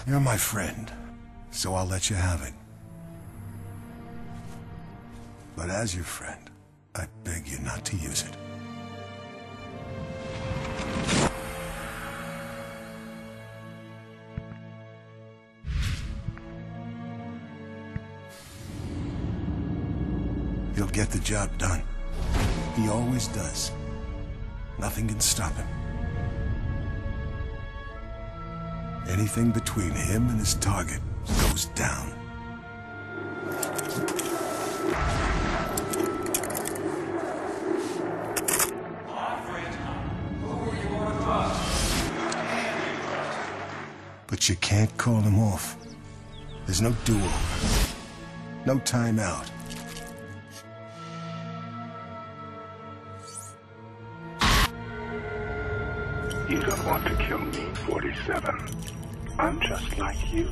You're my friend, so I'll let you have it. But as your friend, I beg you not to use it. He'll get the job done. He always does. Nothing can stop him. Anything between him and his target goes down. But you can't call him off. There's no do-over. No timeout. You don't want to kill me, 47. I'm just like you.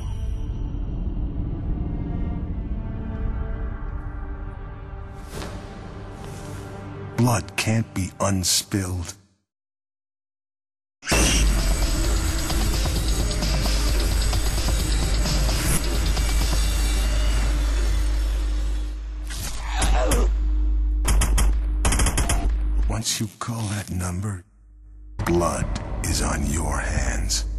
Blood can't be unspilled. Once you call that number, blood is on your hands.